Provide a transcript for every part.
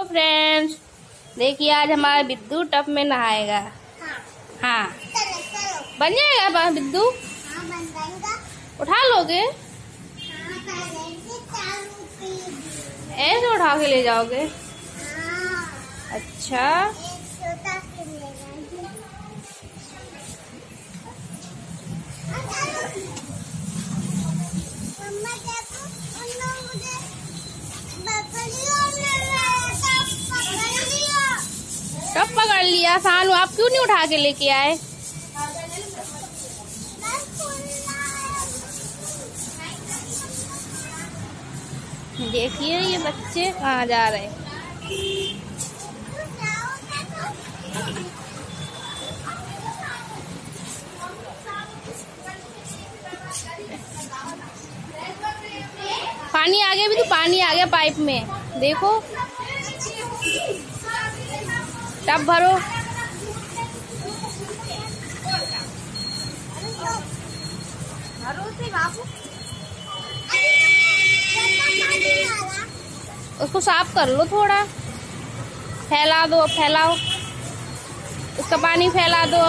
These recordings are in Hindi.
हेलो फ्रेंड्स, देखिए आज हमारा बिद्दू टब में नहाएगा। हाँ बन जाएगा बिद्दू? हाँ, बन जाएगा। उठा लोगे? ऐसे उठा के ले जाओगे? अच्छा टब पकड़ लिया। सानू आप क्यों नहीं उठा के लेके आए? देखिए ये बच्चे कहाँ जा रहे हैं। पानी आ गया भी तो, पानी आ गया पाइप में, देखो टब भरो। उसको साफ कर लो, थोड़ा फैला दो, फैलाओ उसका पानी, फैला दो।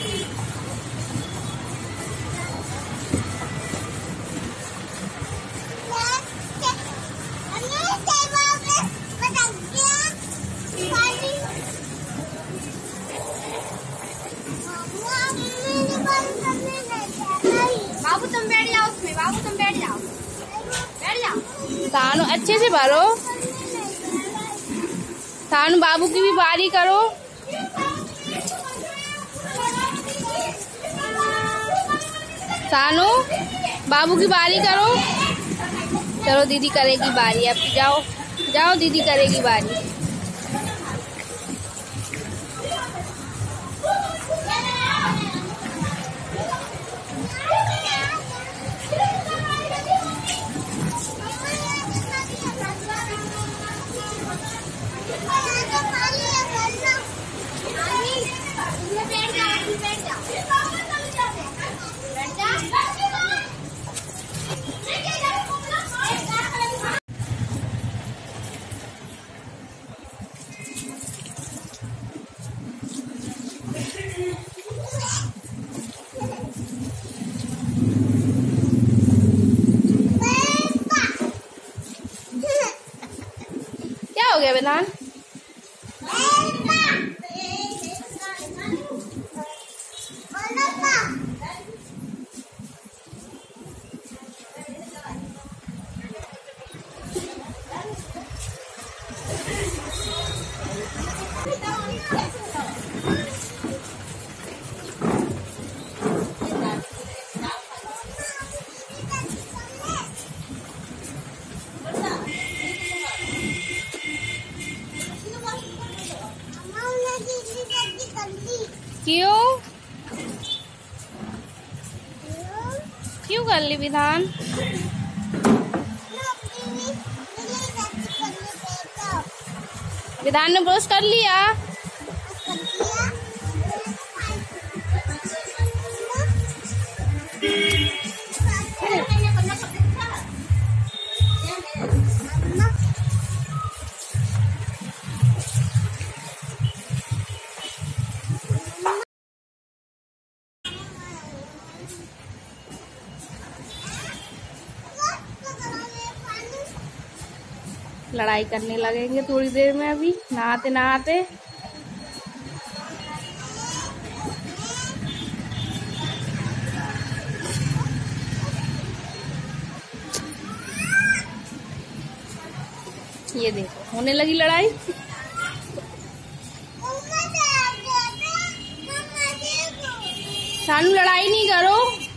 बाबू तुम बैठ जाओ उसमें, बाबू तुम बैठ जाओ, बैठ जाओ। सानू अच्छे से भरो। सानू बाबू की भी बारी करो। सानू बाबू की बारी करो। चलो दीदी करेगी बारी, अब जाओ जाओ, दीदी करेगी बारी। क्या हो गया वेदान? क्यों क्यों कर ली विधान? विधान ने ब्रश कर लिया। लड़ाई करने लगेंगे थोड़ी देर में, अभी नहाते नहाते। ये देखो होने लगी लड़ाई। सानू लड़ाई नहीं करो।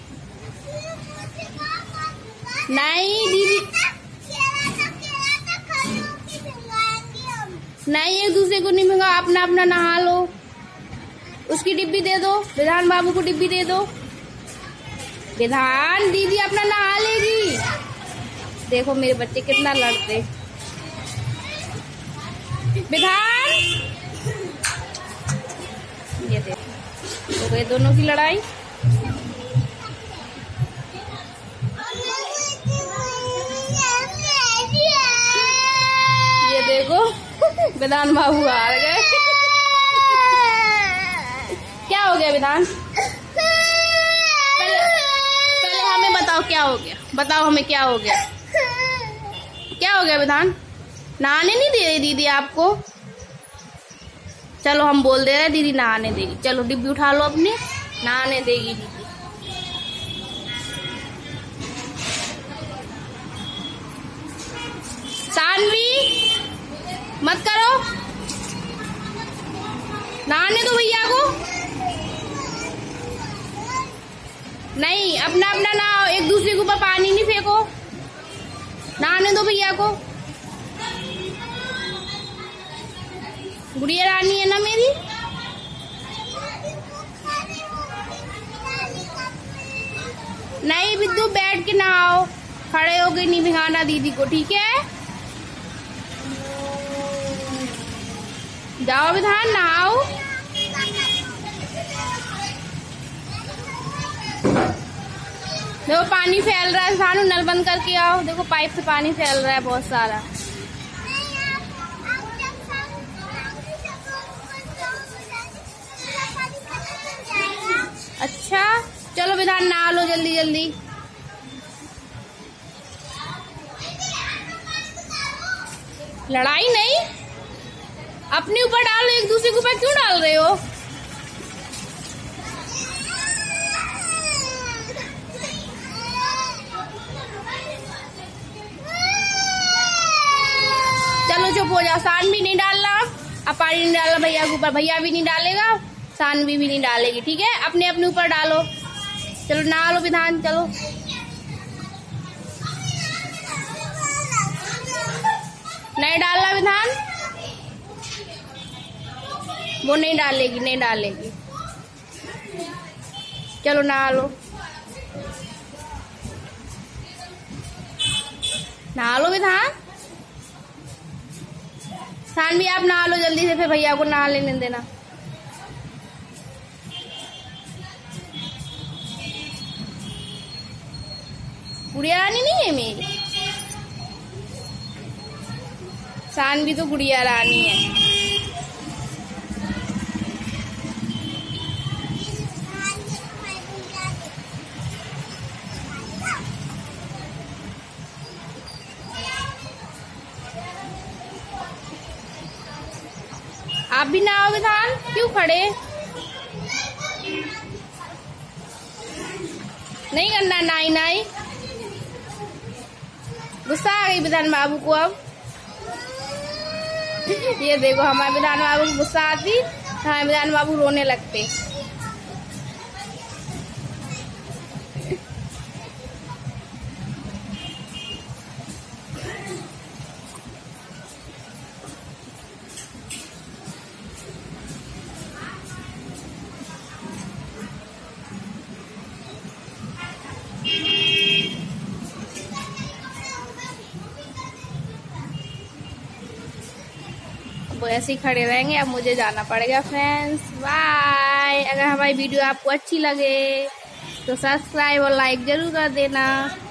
नहीं दीदी, नहीं एक दूसरे को नहीं भिंगा, अपना अपना नहा लो। उसकी डिब्बी दे दो, विधान बाबू को डिब्बी दे दो। विधान दीदी अपना नहा लेगी। देखो मेरे बच्चे कितना लड़ते। विधान ये देखो, तो गए दोनों की लड़ाई। ये देखो विधान बाबू हार गए। क्या हो गया विधान? पहले हमें बताओ क्या हो गया, बताओ हमें क्या हो गया, क्या हो गया विधान? नहाने नहीं दे रही दीदी आपको? चलो हम बोल दे रहे दीदी नहाने देगी। चलो डिब्बी उठा लो अपनी, नहाने देगी दीदी। सानवी मत करो, नहाने दो भैया को। नहीं, अपना अपना नहाओ, एक दूसरे के ऊपर पानी नहीं फेंको, नहाने दो भैया को। गुड़िया रानी है ना मेरी। नहीं बिद्दू बैठ के नहाओ, खड़े होके नहीं भिगाना दीदी को, ठीक है? जाओ विधान नहाओ। देखो पानी फैल रहा है, सानू नल बंद करके आओ। देखो पाइप से पानी फैल रहा है बहुत सारा। अच्छा चलो विधान नहा लो जल्दी जल्दी। लड़ाई नहीं, अपने ऊपर डालो, एक दूसरे के ऊपर क्यों डाल रहे हो? चलो चुप हो जाओ। सान भी नहीं डालना, अब पानी नहीं डालना भैया के ऊपर, भैया भी नहीं डालेगा, सानवी भी नहीं डालेगी, ठीक है? अपने अपने ऊपर डालो। चलो नहा लो विधान, चलो। नहीं डालना विधान, वो नहीं डालेगी, नहीं डालेगी। चलो नहा लो, नहा लो विधान। सानवी आप नहा लो जल्दी से, फिर भैया को नहा लेने देना। गुड़िया रानी नहीं है मेरी, सानवी तो गुड़िया रानी है। आप भी नहाओ विधान, क्यों खड़े? नहीं करना नाई नाई। गुस्सा आ गई विधान बाबू को अब। ये देखो हमारे विधान बाबू को गुस्सा आती, हमारे विधान बाबू रोने लगते। वो ऐसे ही खड़े रहेंगे। अब मुझे जाना पड़ेगा फ्रेंड्स, बाय। अगर हमारी वीडियो आपको अच्छी लगे तो सब्सक्राइब और लाइक जरूर कर देना।